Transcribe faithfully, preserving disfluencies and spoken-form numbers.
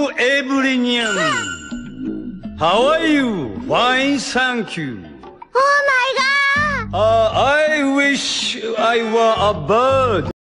Hello, everyone. How are you? Fine, thank you. Oh my god! Uh, I wish I were a bird.